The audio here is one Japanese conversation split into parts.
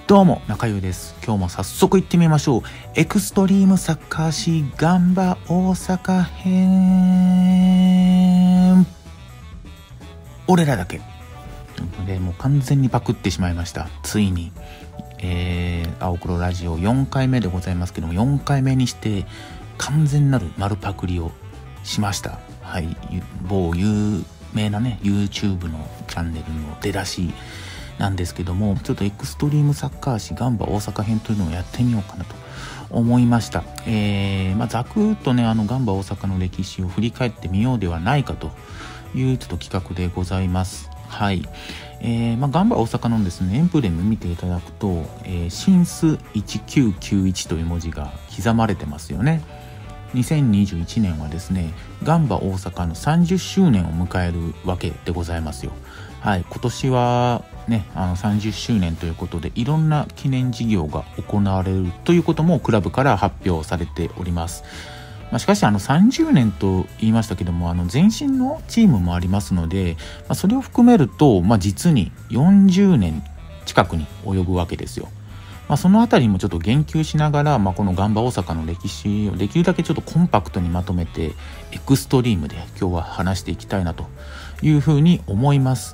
どうも中優です。今日も早速行ってみましょう。エクストリームサッカー史ガンバ大阪編。俺らだけでもう完全にパクってしまいました。ついに、青黒ラジオ4回目でございますけども、4回目にして完全なる丸パクリをしました。はい、某有名なね YouTube のチャンネルの出だしなんですけども、ちょっとエクストリームサッカー史ガンバ大阪編というのをやってみようかなと思いました。ざくっとねガンバ大阪の歴史を振り返ってみようではないかというちょっと企画でございます。はい、ガンバ大阪のですねエンブレム見ていただくと、シンス1991という文字が刻まれてますよね。2021年はですねガンバ大阪の30周年を迎えるわけでございますよ。はい、今年はね30周年ということでいろんな記念事業が行われるということもクラブから発表されております。しかし30年と言いましたけども前身のチームもありますので、それを含めると、実に40年近くに及ぶわけですよ。そのあたりもちょっと言及しながら、このガンバ大阪の歴史をできるだけちょっとコンパクトにまとめてエクストリームで今日は話していきたいなというふうに思います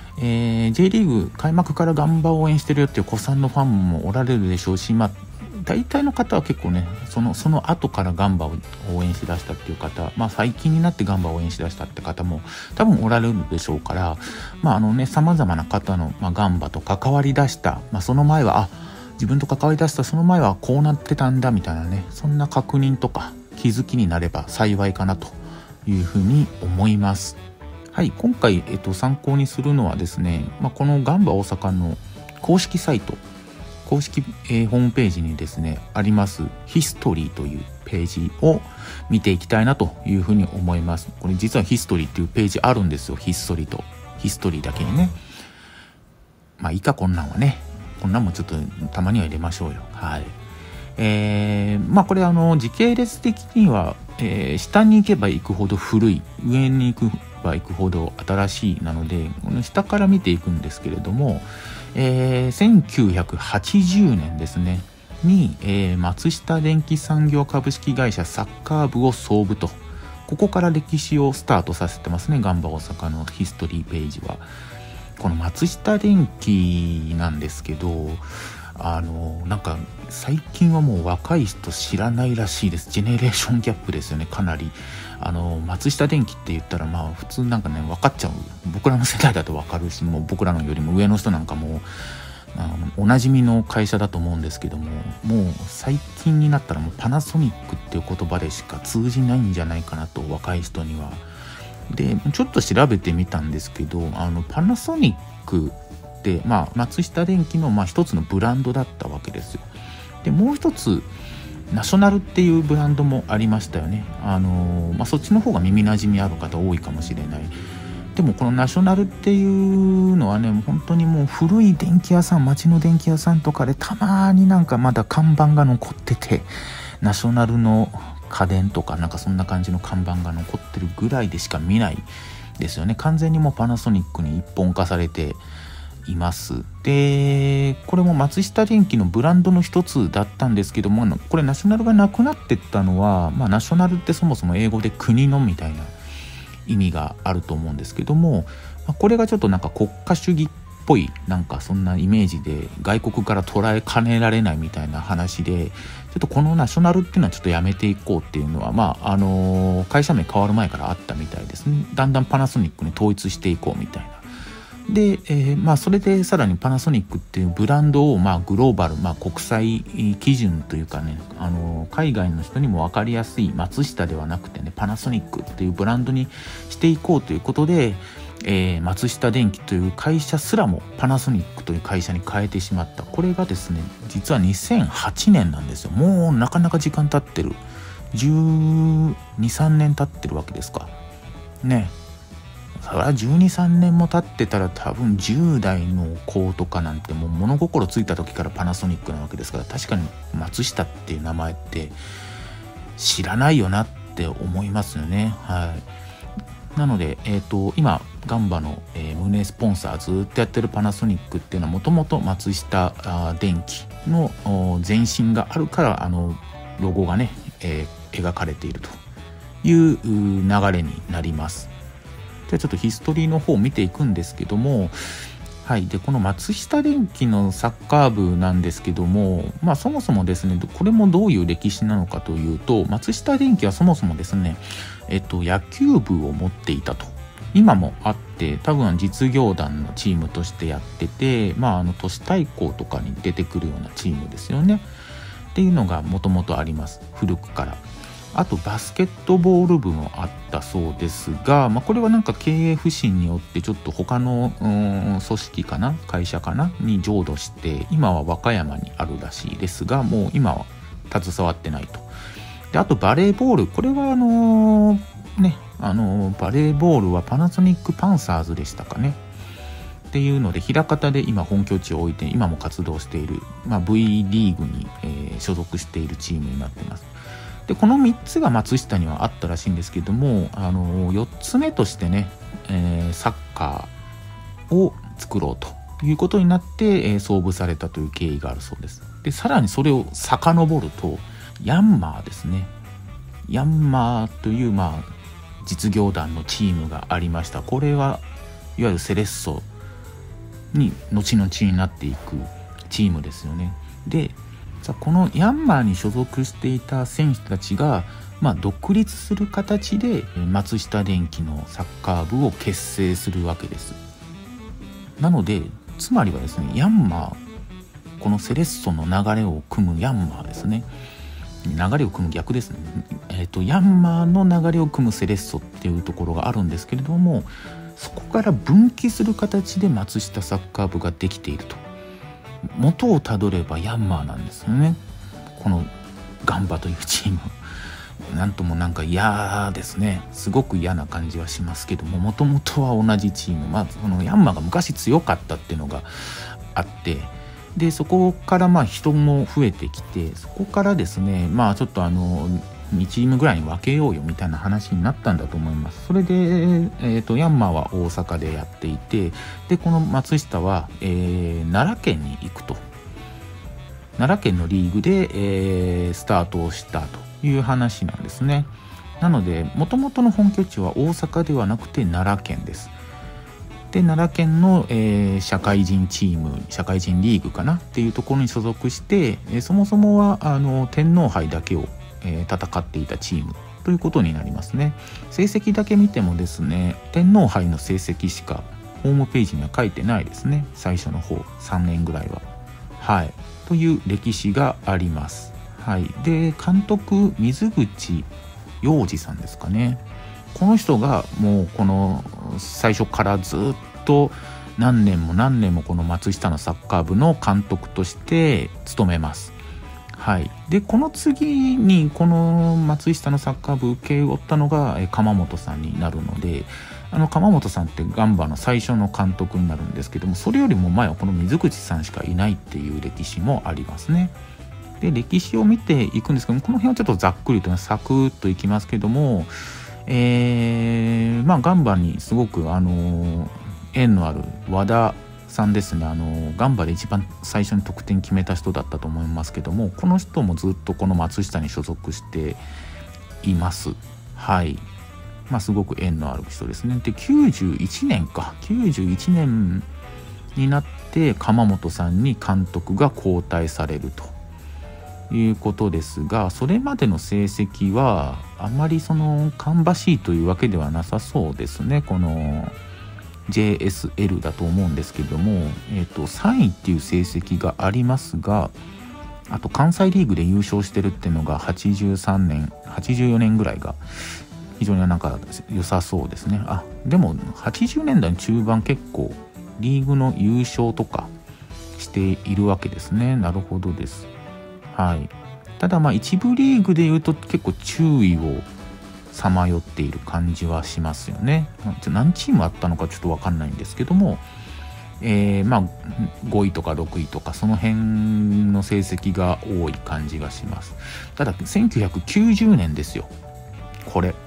。J リーグ開幕からガンバを応援してるよっていう子さんのファンもおられるでしょうし、大体の方は結構ねその後からガンバを応援しだしたっていう方、最近になってガンバを応援しだしたって方も多分おられるでしょうから、様々な方の、ガンバと関わりだした、その前は自分と関わりだしたその前はこうなってたんだみたいなね、そんな確認とか気づきになれば幸いかなというふうに思います。はい、今回、参考にするのはですね、このガンバ大阪の公式サイト公式、ホームページにですねありますヒストリーというページを見ていきたいなというふうに思います。これ実はヒストリーっていうページあるんですよ。ひっそりとヒストリーだけにね。いいか、こんなんはね、こんなんもちょっとたまには入れましょうよ。はい。これ時系列的には、下に行けば行くほど古い、上に行けば行くほど新しいなので、この下から見ていくんですけれども、1980年ですねに、松下電機産業株式会社サッカー部を創部と、ここから歴史をスタートさせてますね。ガンバ大阪のヒストリーページはこの松下電機なんですけど、なんか最近はもう若い人知らないらしいです。ジェネレーションギャップですよね、かなり。松下電器って言ったら普通なんかね分かっちゃう。僕らの世代だと分かるし、もう僕らのよりも上の人なんかもおなじみの会社だと思うんですけども、もう最近になったらもうパナソニックっていう言葉でしか通じないんじゃないかなと、若い人には。でちょっと調べてみたんですけど、パナソニックって松下電器の一つのブランドだったわけですよ。でもう一つナショナルっていうブランドもありましたよね。そっちの方が耳なじみある方多いかもしれない。でもこのナショナルっていうのはね、本当にもう古い電気屋さん、町の電気屋さんとかでたまになんかまだ看板が残ってて、ナショナルの家電とかなんかそんな感じの看板が残ってるぐらいでしか見ないですよね。完全にもうパナソニックに一本化されています。でこれも松下電器のブランドの一つだったんですけども、これナショナルがなくなってったのは、ナショナルってそもそも英語で国のみたいな意味があると思うんですけども、これがちょっとなんか国家主義っぽいなんかそんなイメージで外国から捉えかねられないみたいな話で、ちょっとこのナショナルっていうのはちょっとやめていこうっていうのは会社名変わる前からあったみたいですね。だんだんパナソニックに統一していこうみたいな。で、それでさらにパナソニックっていうブランドをグローバル、国際基準というかね、海外の人にも分かりやすい松下ではなくてね、パナソニックっていうブランドにしていこうということで、松下電器という会社すらもパナソニックという会社に変えてしまった。これがですね実は2008年なんですよ。もうなかなか時間経ってる。12、13年経ってるわけですかね。それは12、13年も経ってたら多分10代の子とかなんてもう物心ついた時からパナソニックなわけですから、確かに松下っていう名前って知らないよなって思いますよね。はい。 なので、今ガンバの、胸スポンサーずっとやってるパナソニックっていうのはもともと松下電器の前身があるからロゴがね、描かれているという流れになります。じゃあちょっとヒストリーの方を見ていくんですけども、はい、でこの松下電器のサッカー部なんですけども、そもそもですね、これもどういう歴史なのかというと、松下電器はそもそもですね、野球部を持っていたと。今もあって、多分実業団のチームとしてやってて、都市対抗とかに出てくるようなチームですよねっていうのがもともとあります、古くから。あとバスケットボール部もあったそうですが、これはなんか経営不振によってちょっと他の組織かな、会社かなに浄土して、今は和歌山にあるらしいですが、もう今は携わってないと。であとバレーボール、これはバレーボールはパナソニックパンサーズでしたかねっていうので、枚方で今本拠地を置いて今も活動している、V リーグに、所属しているチームになっています。でこの3つが松下にはあったらしいんですけども、4つ目としてね、サッカーを作ろうということになって、創部されたという経緯があるそうです。でさらにそれを遡るとヤンマーですね。ヤンマーという実業団のチームがありました。これはいわゆるセレッソに後々になっていくチームですよね。でこのヤンマーに所属していた選手たちが、独立する形で松下電器のサッカー部を結成するわけです。なのでつまりはですね、ヤンマー、このセレッソの流れを組むヤンマーですね、流れを組む逆ですね、ヤンマーの流れを組むセレッソっていうところがあるんですけれども、そこから分岐する形で松下サッカー部ができていると。元をたどればヤンマーなんですよね、このガンバというチーム。なんともなんか嫌ですね、すごく嫌な感じはしますけども、もともとは同じチーム、このヤンマーが昔強かったっていうのがあって、でそこから人も増えてきて、そこからですね、ちょっと2チームぐらいに分けようよみたいな話になったんだと思います。それで、ヤンマーは大阪でやっていて、でこの松下は、奈良県に行くと。奈良県のリーグで、スタートをしたという話なんですね。なのでもともとの本拠地は大阪ではなくて奈良県です。で奈良県の、社会人チーム、社会人リーグかなっていうところに所属して、そもそもは天皇杯だけを戦っていたチームということになりますね。成績だけ見てもですね、天皇杯の成績しかホームページには書いてないですね、最初の方3年ぐらいは。はい、という歴史があります。はい、で監督水口洋二さんですかね。この人がもうこの最初からずっと何年も何年もこの松下のサッカー部の監督として務めます。はい、でこの次にこの松下のサッカー部受け負ったのが鎌本さんになるので、鎌本さんってガンバの最初の監督になるんですけども、それよりも前はこの水口さんしかいないっていう歴史もありますね。で歴史を見ていくんですけども、この辺はちょっとざっくりとサクッといきますけども、ガンバにすごく縁のある和田さんですね。ガンバで一番最初に得点決めた人だったと思いますけども、この人もずっとこの松下に所属しています。はい、すごく縁のある人ですね。で91年になって鎌本さんに監督が交代されるということですが、それまでの成績はあまり芳しいというわけではなさそうですね。このJSL だと思うんですけども、3位っていう成績がありますが、あと関西リーグで優勝してるっていうのが83年84年ぐらいが非常になんか良さそうですね。でも80年代の中盤結構リーグの優勝とかしているわけですね。なるほどです。はい、ただ一部リーグでいうと結構注意をさまよっている感じはしますよね。何チームあったのかちょっと分かんないんですけども、5位とか6位とかその辺の成績が多い感じがします。ただ1990年ですよ。これ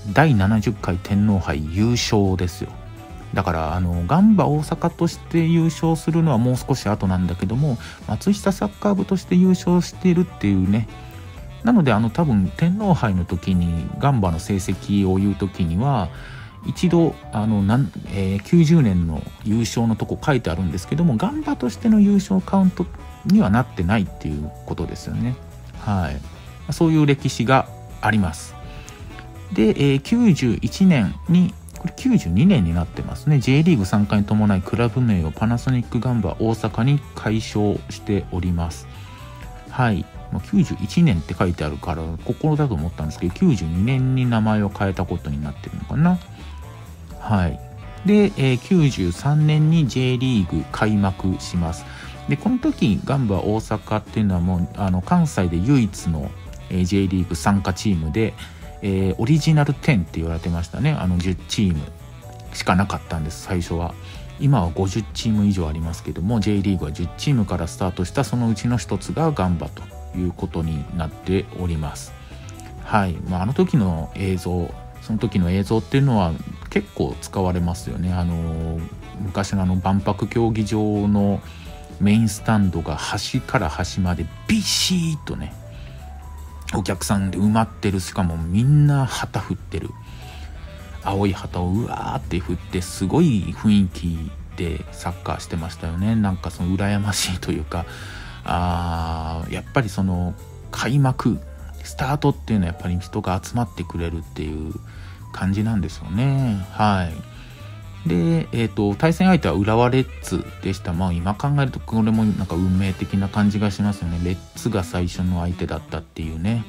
第70回天皇杯優勝ですよ。だからガンバ大阪として優勝するのはもう少し後なんだけども、松下サッカー部として優勝しているっていうね。なので多分天皇杯の時にガンバの成績を言う時には一度90年の優勝のとこ書いてあるんですけども、ガンバとしての優勝カウントにはなってないっていうことですよね。はい、そういう歴史があります。で、91年にこれ92年になってますね。 J リーグ参加に伴いクラブ名をパナソニックガンバ大阪に改称しております。はい、91年って書いてあるからここだと思ったんですけど、92年に名前を変えたことになってるのかな。はい。で、93年に J リーグ開幕します。でこの時ガンバ大阪っていうのはもう関西で唯一の、J リーグ参加チームで、オリジナル10って言われてましたね。10チームしかなかったんです最初は。今は50チーム以上ありますけども、 J リーグは10チームからスタートした。そのうちの一つがガンバということになっております。はい。あの時の映像、その時の映像っていうのは結構使われますよね。昔の万博競技場のメインスタンドが端から端までビシーッとねお客さんで埋まってる。しかもみんな旗振ってる。青い旗をうわーって振ってすごい雰囲気でサッカーしてましたよね。なんかその羨ましいというか、やっぱりその開幕スタートっていうのはやっぱり人が集まってくれるっていう感じなんですよね。はい。で、対戦相手は浦和レッズでした。今考えるとこれもなんか運命的な感じがしますよね。レッズが最初の相手だったっていうね。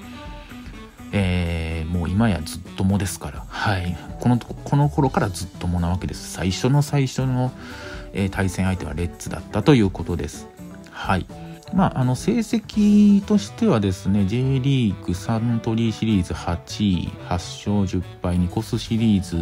もう今やずっともですから、はい、この頃からずっともなわけです。最初の、対戦相手はレッズだったということです。はい。成績としてはですね、 J リーグサントリーシリーズ8位8勝10敗、ニコスシリーズ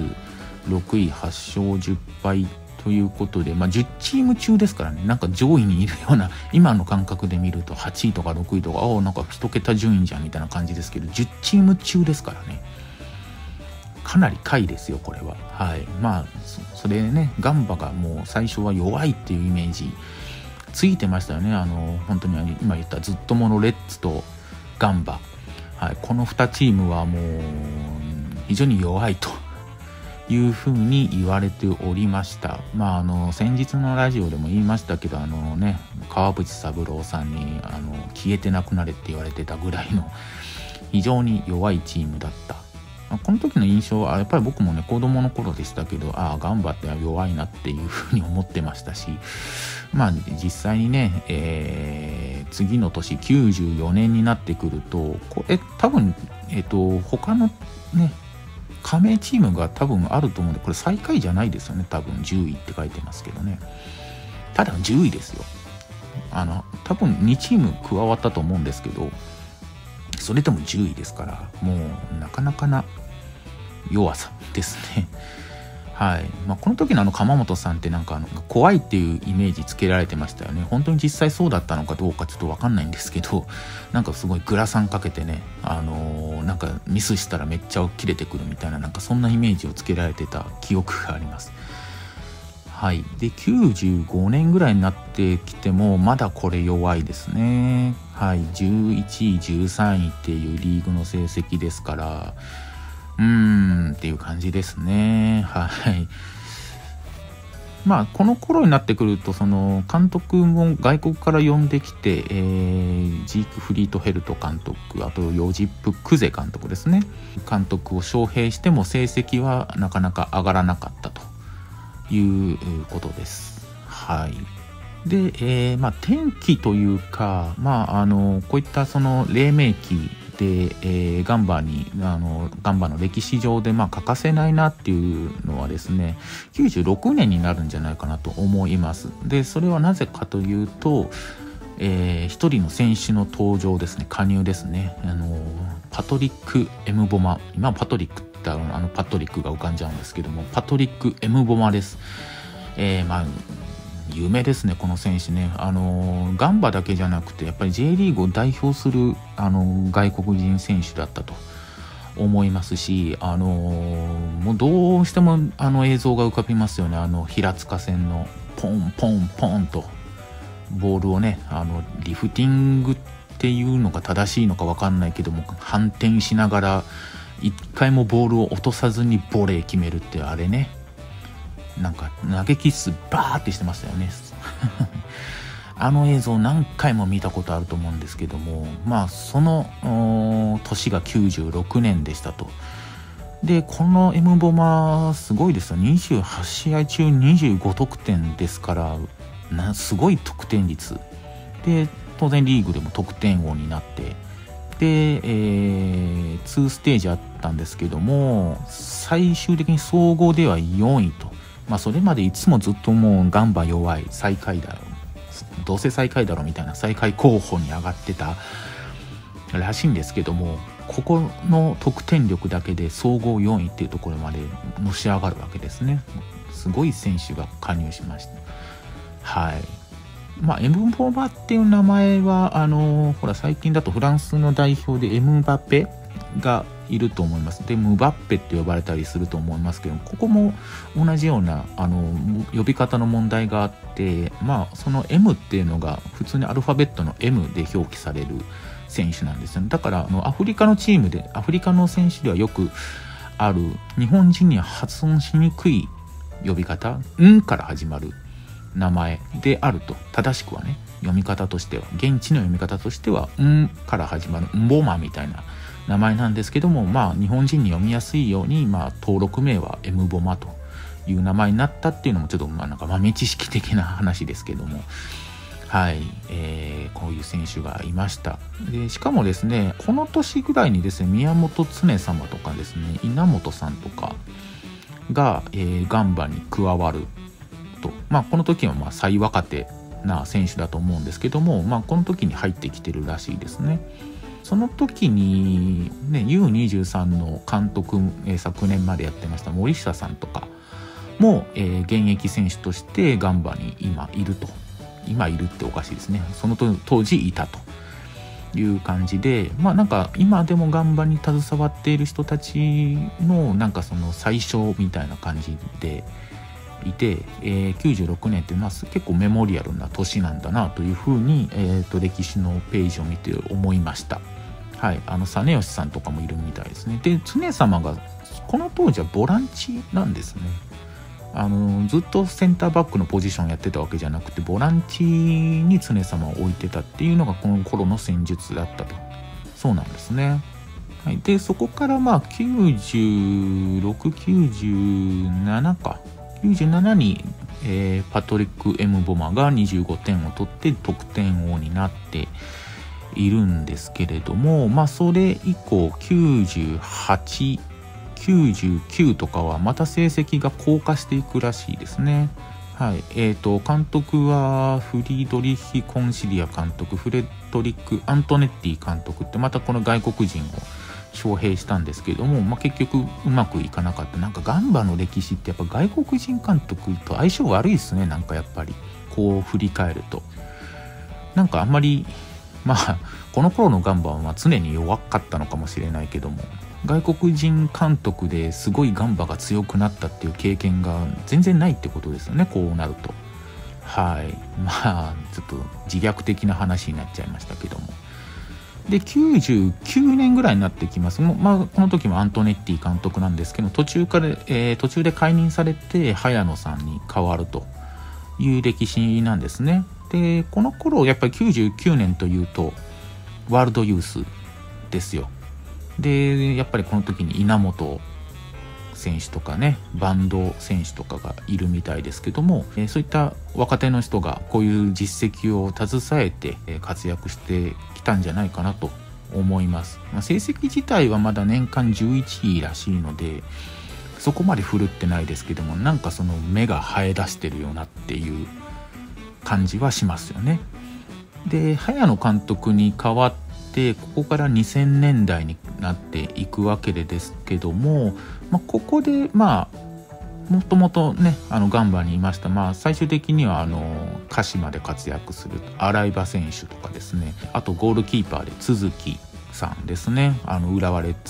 6位8勝10敗ということで、10チーム中ですからね。なんか上位にいるような、今の感覚で見ると8位とか6位とかなんか1桁順位じゃんみたいな感じですけど、10チーム中ですからね。かなり下位ですよこれは。はい。それね、ガンバがもう最初は弱いっていうイメージついてましたよね。本当に今言ったずっとものレッツとガンバ、はい、この2チームはもう非常に弱いというふうに言われておりました。先日のラジオでも言いましたけど、川淵三郎さんに消えてなくなれって言われてたぐらいの非常に弱いチームだった。この時の印象はやっぱり僕もね子供の頃でしたけど、ガンバって弱いなっていうふうに思ってましたし、実際にね、次の年94年になってくると多分他のね加盟チームが多分あると思うんで、これ最下位じゃないですよね。多分10位って書いてますけどね。ただ10位ですよ。多分2チーム加わったと思うんですけど、それでも10位ですから、もうなかなかな弱さですね。はい。この時の鎌本さんってなんか怖いっていうイメージつけられてましたよね。本当に実際そうだったのかどうかちょっと分かんないんですけど、なんかすごいグラサンかけてね、なんかミスしたらめっちゃ切れてくるみたいな、なんかそんなイメージをつけられてた記憶があります。はい。で95年ぐらいになってきてもまだこれ弱いですね。はい。11位13位っていうリーグの成績ですから、っていう感じですね。はい。この頃になってくると、その監督も外国から呼んできて、ジーク・フリートヘルト監督、あとヨジップ・クゼ監督ですね。監督を招聘しても成績はなかなか上がらなかったということです。はい。で、転機というか、こういったその黎明期で、ガンバの歴史上で欠かせないなっていうのはですね、96年になるんじゃないかなと思います。でそれはなぜかというと、一人の選手の登場ですね、加入ですね。パトリック・エムボマ、今パトリックってパトリックが浮かんじゃうんですけども、パトリック・エムボマです。有名ですねこの選手ね。ガンバだけじゃなくてやっぱり J リーグを代表する外国人選手だったと思いますし、もうどうしても映像が浮かびますよね。平塚線のポンポンポンとボールをね、リフティングっていうのが正しいのか分かんないけども、反転しながら一回もボールを落とさずにボレー決めるって、あれね、なんか投げキッスバーってしてましたよね。映像何回も見たことあると思うんですけども、まあその年が96年でしたと。でこの M ボマすごいですよ。28試合中25得点ですから、すごい得点率で、当然リーグでも得点王になって、で、2ステージあったんですけども、最終的に総合では4位と。まあそれまでいつもずっともうガンバ弱い、最下位だろう、どうせ最下位だろうみたいな最下位候補に上がってたらしいんですけども、ここの得点力だけで総合4位っていうところまでのし上がるわけですね。すごい選手が加入しました。はい。まあエムボマっていう名前はほら最近だとフランスの代表でエムバペがいると思います。でムバッペって呼ばれたりすると思いますけども、ここも同じような呼び方の問題があって、まあその M っていうのが普通にアルファベットの M で表記される選手なんですよね。だからアフリカのチームで、アフリカの選手ではよくある、日本人には発音しにくい呼び方、から始まる名前であると。正しくはね、読み方としては、現地の読み方としてはから始まるンボマみたいな名前なんですけども、まあ日本人に読みやすいように、まあ登録名は M ボマという名前になったっていうのもちょっとなんか豆知識的な話ですけども、はい、こういう選手がいました。でしかもですね、この年ぐらいにですね、宮本常様とかですね、稲本さんとかが、ガンバに加わると。まあこの時はまあ最若手な選手だと思うんですけども、まあこの時に入ってきてるらしいですね。その時にね、U23 の監督、昨年までやってました森下さんとかも、現役選手としてガンバに今いると。今いるっておかしいですね。その当時いたという感じで、まあなんか今でもガンバに携わっている人たちのなんかその最初みたいな感じでいて、96年ってまあ結構メモリアルな年なんだなというふうに、歴史のページを見て思いました。はい、実吉さんとかもいるみたいですね。で常様がこの当時はボランチなんですね。ずっとセンターバックのポジションやってたわけじゃなくて、ボランチに常様を置いてたっていうのがこの頃の戦術だったと。そうなんですね。はい、でそこからまあ96、97か97に、パトリック・エム・ボマが25点を取って得点王になっているんですけれども、まあそれ以降98、99とかはまた成績が降下していくらしいですね。はい、監督はフリードリヒ・コンシリア監督、フレッドリック・アントネッティ監督ってまたこの外国人を招聘したんですけども、まあ、結局うまくいかなかった。なんかガンバの歴史ってやっぱ外国人監督と相性悪いですね。なんかやっぱりこう振り返るとなんかあんまり、まあこの頃のガンバはまあ常に弱かったのかもしれないけども、外国人監督ですごいガンバが強くなったっていう経験が全然ないってことですよね、こうなると。はい、まあちょっと自虐的な話になっちゃいましたけども。で99年ぐらいになってきます。まあ、この時もアントネッティ監督なんですけど、途中で解任されて早野さんに変わるという歴史なんですね。でこの頃やっぱり99年というとワールドユースですよ。でやっぱりこの時に稲本選手とかね、バンド選手とかがいるみたいですけども、そういった若手の人がこういう実績を携えて活躍してきたんじゃないかなと思います。まあ、成績自体はまだ年間11位らしいのでそこまで振るってないですけども、なんかその目が生え出してるよなっていう感じはしますよね。で早野監督に代わってここから2000年代になっていくわけですけども、まあ、ここでまあもともとねガンバにいました、まあ、最終的には鹿島で活躍する洗場選手とかですね、あとゴールキーパーで都築さんですね、浦和レッズ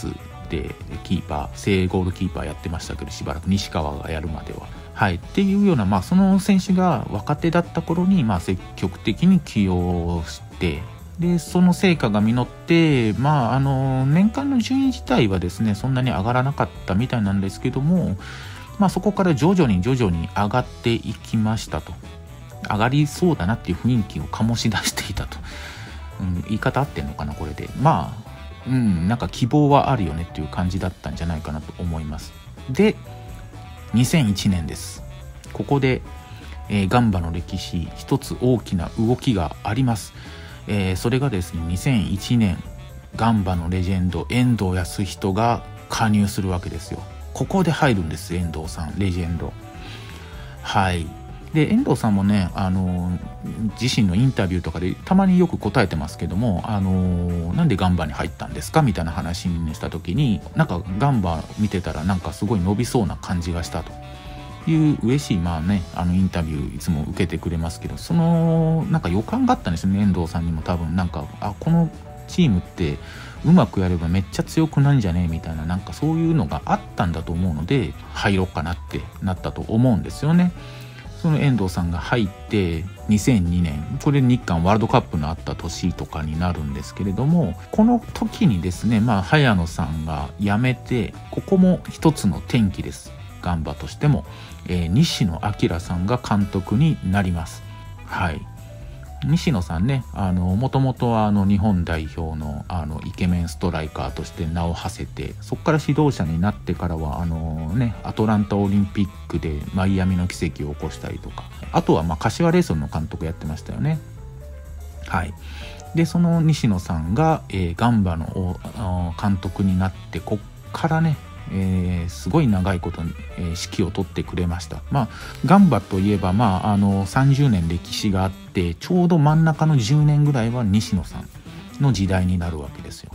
してキーパー正ゴールキーパーやってましたけど、しばらく西川がやるまでは。っていうような、その選手が若手だった頃に積極的に起用して、でその成果が実って、年間の順位自体はですねそんなに上がらなかったみたいなんですけども、そこから徐々に上がっていきましたと。上がりそうだなっていう雰囲気を醸し出していたと、言い方合ってんのかなこれで。なんか希望はあるよねっていう感じだったんじゃないかなと思います。で2001年です。ここで、ガンバの歴史一つ大きな動きがあります。それがですね2001年ガンバのレジェンド遠藤保仁が加入するわけですよ。ここで入るんです、遠藤さんレジェンド。で遠藤さんもね自身のインタビューとかでたまによく答えてますけども、なんでガンバに入ったんですかみたいな話にした時に、なんかガンバ見てたらなんかすごい伸びそうな感じがしたという嬉しいインタビューいつも受けてくれますけど、そのなんか予感があったんですよね。遠藤さんにも多分なんかこのチームってうまくやればめっちゃ強くなんじゃねえみたいな、なんかそういうのがあったんだと思うので入ろうかなってなったと思うんですよね。その遠藤さんが入って2002年、これ日韓ワールドカップのあった年とかになるんですけれども、この時にですね早野さんが辞めて、ここも一つの転機です。ガンバとしても、西野彰さんが監督になります。西野さんね、もともとは日本代表のイケメンストライカーとして名を馳せて、そこから指導者になってからはアトランタオリンピックでマイアミの奇跡を起こしたりとか、あとは柏レイソルの監督やってましたよね。でその西野さんが、ガンバの監督になって、こっからねすごい長いこと、指揮を取ってくれました。ガンバといえば、30年歴史があって、ちょうど真ん中の10年ぐらいは西野さんの時代になるわけですよ。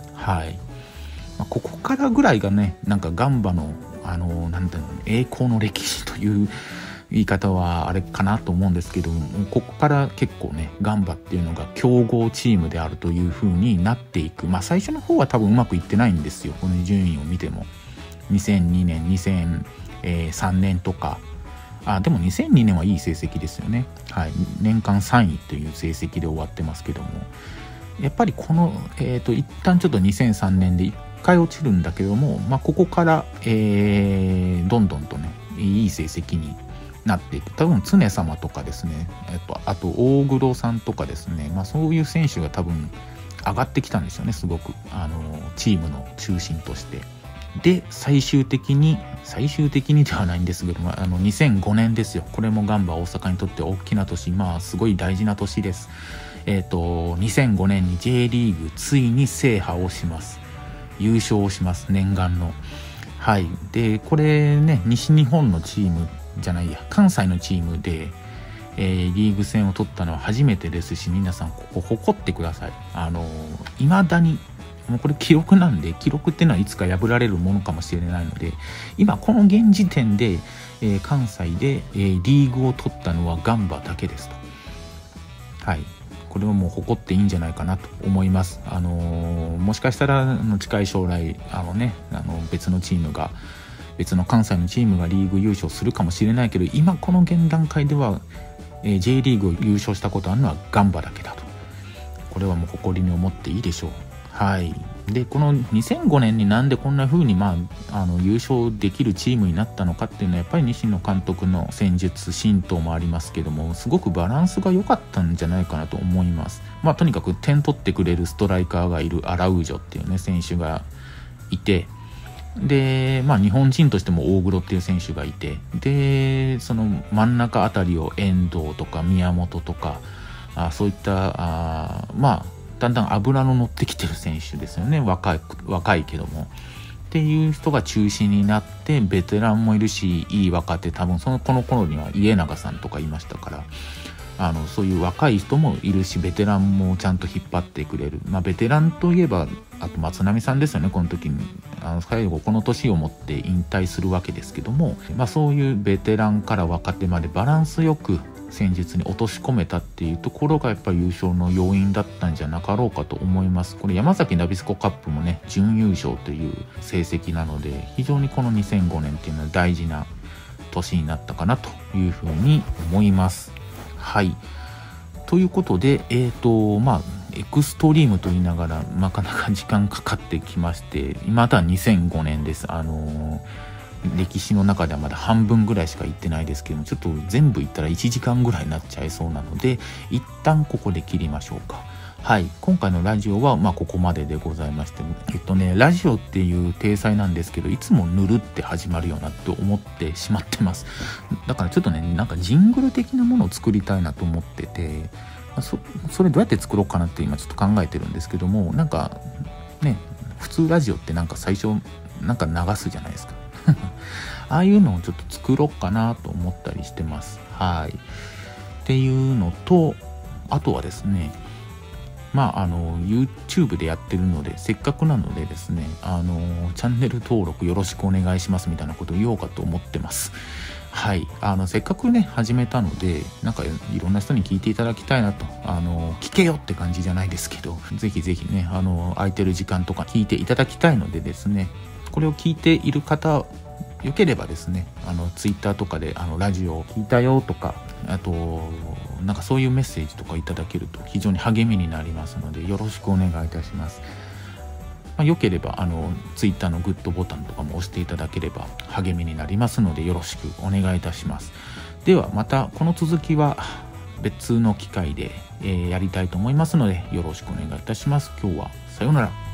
ここからぐらいがね、なんかガンバの栄光の歴史という言い方はあれかなと思うんですけど、ここから結構ねガンバっていうのが強豪チームであるという風になっていく。最初の方は多分うまくいってないんですよ。この順位を見ても2002年2003年とか、でも2002年はいい成績ですよね。年間3位という成績で終わってますけども、やっぱりこの、一旦ちょっと2003年で1回落ちるんだけども、ここから、どんどんとねいい成績になっていて、多分常様とかですね、あと大黒さんとかですね、そういう選手が多分上がってきたんですよね、すごくチームの中心として。で最終的にではないんですけども、2005年ですよ。これもガンバ大阪にとって大きな年、すごい大事な年です。2005年に J リーグついに制覇をします。優勝をします、念願の。でこれね、西日本のチームじゃないや、関西のチームで、リーグ戦を取ったのは初めてですし、皆さんここ誇ってください。未だにもうこれ記録なんで、記録っていうのはいつか破られるものかもしれないので、今この現時点で、関西で、リーグを取ったのはガンバだけですと。これはもう誇っていいんじゃないかなと思います。もしかしたら近い将来別のチームが、別の関西のチームがリーグ優勝するかもしれないけど、今この現段階では、J リーグを優勝したことあるのはガンバだけだと。これはもう誇りに思っていいでしょう。でこの2005年になんでこんな風に優勝できるチームになったのかっていうのは、やっぱり西野監督の戦術浸透もありますけども、すごくバランスが良かったんじゃないかなと思います。とにかく点取ってくれるストライカーがいる、アラウージョっていうね選手がいて、で日本人としても大黒っていう選手がいて、でその真ん中あたりを遠藤とか宮本とか、そういっただんだん脂の乗ってきてる選手ですよね。若いけどもっていう人が中心になって、ベテランもいるし、いい若手、多分この頃には家永さんとかいましたから、そういう若い人もいるし、ベテランもちゃんと引っ張ってくれる。ベテランといえばあと松波さんですよね。この時に最後この年をもって引退するわけですけども、そういうベテランから若手までバランスよく戦術に落とし込めたっていうところがやっぱり優勝の要因だったんじゃなかろうかと思います。これ山崎ナビスコカップもね準優勝という成績なので、非常にこの2005年っていうのは大事な年になったかなというふうに思います。はい、ということでエクストリームと言いながらなかなか時間かかってきまして、また2005年です。歴史の中ではまだ半分ぐらいしか行ってないですけども、ちょっと全部行ったら1時間ぐらいになっちゃいそうなので、一旦ここで切りましょうか。はい、今回のラジオはここまででございまして、ラジオっていう体裁なんですけど、いつもぬるって始まるよなって思ってしまってます。だからちょっとね、なんかジングル的なものを作りたいなと思ってて、それどうやって作ろうかなって今ちょっと考えてるんですけども、なんかね、普通ラジオってなんか最初なんか流すじゃないですか。ああいうのをちょっと作ろうかなと思ったりしてます。はい。っていうのと、あとはですね、YouTube でやってるので、せっかくなのでですね、チャンネル登録よろしくお願いしますみたいなことを言おうかと思ってます。はい。せっかくね、始めたので、なんかいろんな人に聞いていただきたいなと、聞けよって感じじゃないですけど、ぜひぜひね、空いてる時間とか聞いていただきたいのでですね、これを聞いている方よければですね、ツイッターとかでラジオを聞いたよとか、あとなんかそういうメッセージとかいただけると非常に励みになりますので、よろしくお願いいたします。よければツイッターのグッドボタンとかも押していただければ励みになりますので、よろしくお願いいたします。ではまたこの続きは別の機会で、やりたいと思いますので、よろしくお願いいたします。今日はさようなら。